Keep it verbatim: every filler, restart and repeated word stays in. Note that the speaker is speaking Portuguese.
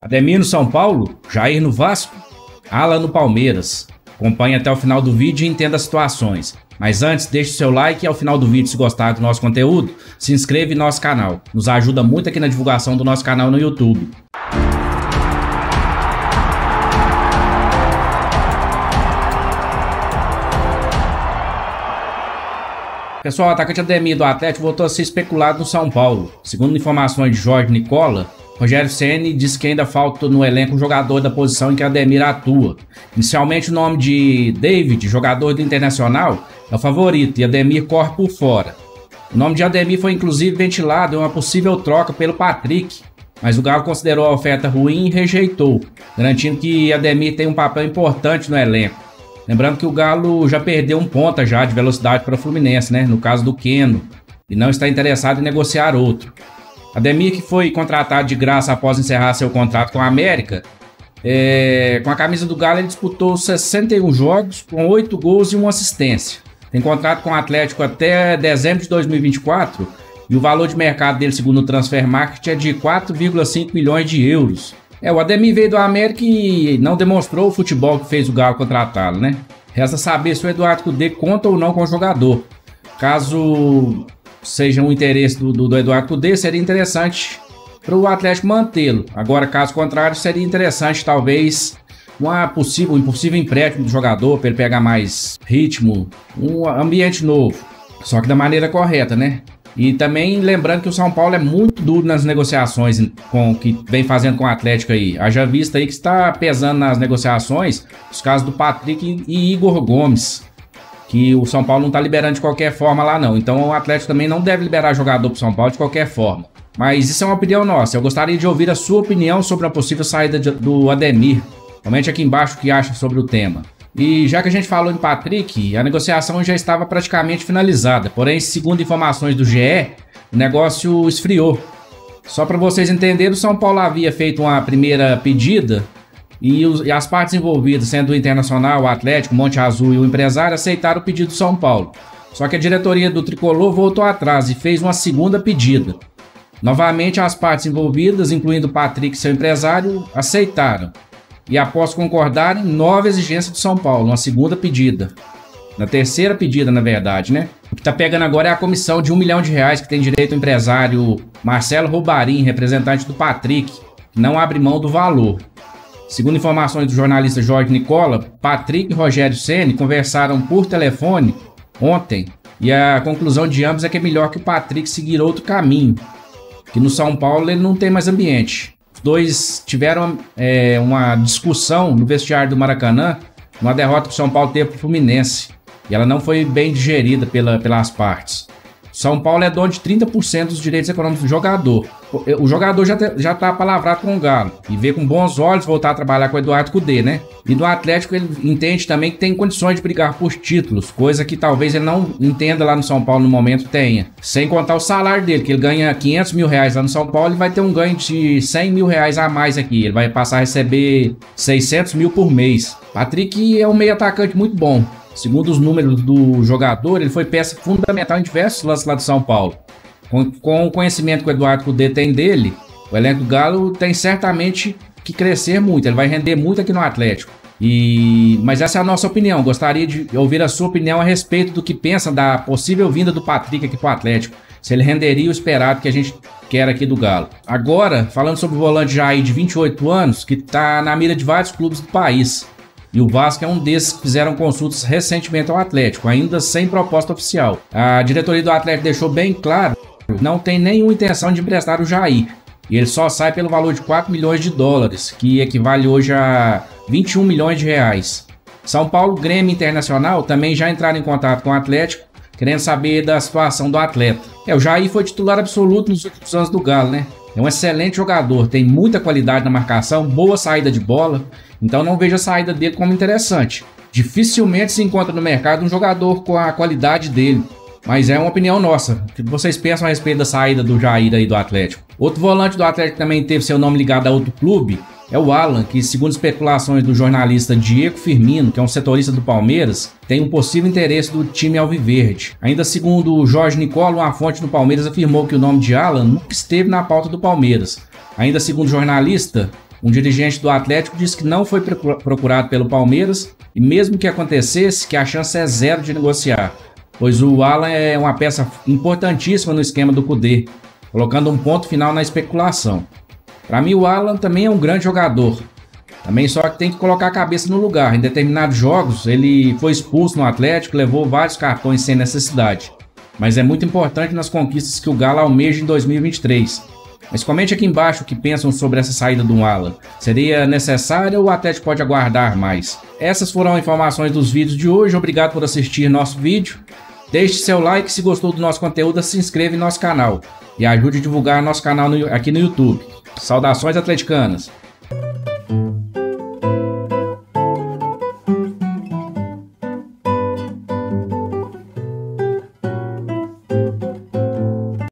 Ademir no São Paulo, Jair no Vasco, Alan no Palmeiras. Acompanhe até o final do vídeo e entenda as situações. Mas antes, deixe o seu like e ao final do vídeo, se gostar do nosso conteúdo, se inscreva em nosso canal. Nos ajuda muito aqui na divulgação do nosso canal no YouTube. Pessoal, o atacante Ademir do Atlético voltou a ser especulado no São Paulo. Segundo informações de Jorge Nicola, Rogério Ceni disse que ainda falta no elenco um jogador da posição em que Ademir atua. Inicialmente o nome de David, jogador do Internacional, é o favorito e Ademir corre por fora. O nome de Ademir foi inclusive ventilado em uma possível troca pelo Patrick, mas o Galo considerou a oferta ruim e rejeitou, garantindo que Ademir tem um papel importante no elenco. Lembrando que o Galo já perdeu um ponta já de velocidade para o Fluminense, né? No caso do Keno, e não está interessado em negociar outro. Ademir, que foi contratado de graça após encerrar seu contrato com a América, é... com a camisa do Galo ele disputou sessenta e um jogos, com oito gols e uma assistência. Tem contrato com o Atlético até dezembro de dois mil e vinte e quatro e o valor de mercado dele, segundo o Transfer Market, é de quatro vírgula cinco milhões de euros. É, o Ademir veio do América e não demonstrou o futebol que fez o Galo contratá-lo, né? Resta saber se o Eduardo Cudê conta ou não com o jogador. Caso seja um interesse do, do, do Eduardo Cudê, seria interessante para o Atlético mantê-lo. Agora, caso contrário, seria interessante talvez uma possível, um possível empréstimo do jogador para ele pegar mais ritmo, um ambiente novo, só que da maneira correta, né? E também lembrando que o São Paulo é muito duro nas negociações com que vem fazendo com o Atlético aí. Haja vista aí que está pesando nas negociações os casos do Patrick e Igor Gomes, que o São Paulo não está liberando de qualquer forma lá não. Então o Atlético também não deve liberar jogador para o São Paulo de qualquer forma. Mas isso é uma opinião nossa. Eu gostaria de ouvir a sua opinião sobre a possível saída de, do Ademir. Comente aqui embaixo o que acha sobre o tema. E já que a gente falou em Patrick, a negociação já estava praticamente finalizada. Porém, segundo informações do G E, o negócio esfriou. Só para vocês entenderem, o São Paulo havia feito uma primeira pedida e, os, e as partes envolvidas, sendo o Internacional, o Atlético, o Monte Azul e o empresário, aceitaram o pedido do São Paulo. Só que a diretoria do Tricolor voltou atrás e fez uma segunda pedida. Novamente, as partes envolvidas, incluindo o Patrick e seu empresário, aceitaram. E após concordarem, nova exigência do São Paulo, uma segunda pedida. Na terceira pedida, na verdade, né? O que tá pegando agora é a comissão de um milhão de reais que tem direito o empresário Marcelo Roubarim, representante do Patrick, que não abre mão do valor. Segundo informações do jornalista Jorge Nicola, Patrick e Rogério Ceni conversaram por telefone ontem e a conclusão de ambos é que é melhor que o Patrick seguir outro caminho, que no São Paulo ele não tem mais ambiente. Dois tiveram é, uma discussão no vestiário do Maracanã, uma derrota que o São Paulo teve para o Fluminense, e ela não foi bem digerida pela, pelas partes. O São Paulo é dono de trinta por cento dos direitos econômicos do jogador. O, o jogador já está palavrado com o Galo e vê com bons olhos voltar a trabalhar com o Eduardo Cudê, né? E do Atlético ele entende também que tem condições de brigar por títulos, coisa que talvez ele não entenda lá no São Paulo no momento tenha. Sem contar o salário dele, que ele ganha quinhentos mil reais lá no São Paulo, ele vai ter um ganho de cem mil reais a mais aqui. Ele vai passar a receber seiscentos mil por mês. Patrick é um meio atacante muito bom. Segundo os números do jogador, ele foi peça fundamental em diversos lances lá do São Paulo. Com, com o conhecimento que o Eduardo Cudê tem dele, o elenco do Galo tem certamente que crescer muito. Ele vai render muito aqui no Atlético. E... Mas essa é a nossa opinião. Gostaria de ouvir a sua opinião a respeito do que pensa da possível vinda do Patrick aqui para o Atlético. Se ele renderia o esperado que a gente quer aqui do Galo. Agora, falando sobre o volante Jair, de vinte e oito anos, que está na mira de vários clubes do país. E o Vasco é um desses que fizeram consultas recentemente ao Atlético, ainda sem proposta oficial. A diretoria do Atlético deixou bem claro que não tem nenhuma intenção de emprestar o Jair. E ele só sai pelo valor de quatro milhões de dólares, que equivale hoje a vinte e um milhões de reais. São Paulo, Grêmio e Internacional também já entraram em contato com o Atlético, querendo saber da situação do atleta. É, o Jair foi titular absoluto nos últimos anos do Galo, né? É um excelente jogador, tem muita qualidade na marcação, boa saída de bola, então não vejo a saída dele como interessante. Dificilmente se encontra no mercado um jogador com a qualidade dele, mas é uma opinião nossa. O que vocês pensam a respeito da saída do Jair aí do Atlético? Outro volante do Atlético também teve seu nome ligado a outro clube, é o Alan, que segundo especulações do jornalista Diego Firmino, que é um setorista do Palmeiras, tem um possível interesse do time alviverde. Ainda segundo o Jorge Nicola, uma fonte do Palmeiras afirmou que o nome de Alan nunca esteve na pauta do Palmeiras. Ainda segundo o jornalista, Um dirigente do Atlético disse que não foi procurado pelo Palmeiras e mesmo que acontecesse, que a chance é zero de negociar, pois o Alan é uma peça importantíssima no esquema do Kudê, colocando um ponto final na especulação. Para mim o Alan também é um grande jogador, também só que tem que colocar a cabeça no lugar. Em determinados jogos ele foi expulso no Atlético, levou vários cartões sem necessidade, mas é muito importante nas conquistas que o Galo almeja em dois mil e vinte e três. Mas comente aqui embaixo o que pensam sobre essa saída do Alan. Seria necessária ou o Atlético pode aguardar mais? Essas foram as informações dos vídeos de hoje. Obrigado por assistir nosso vídeo. Deixe seu like se gostou do nosso conteúdo, se inscreva em nosso canal e ajude a divulgar nosso canal no, aqui no YouTube. Saudações atleticanas!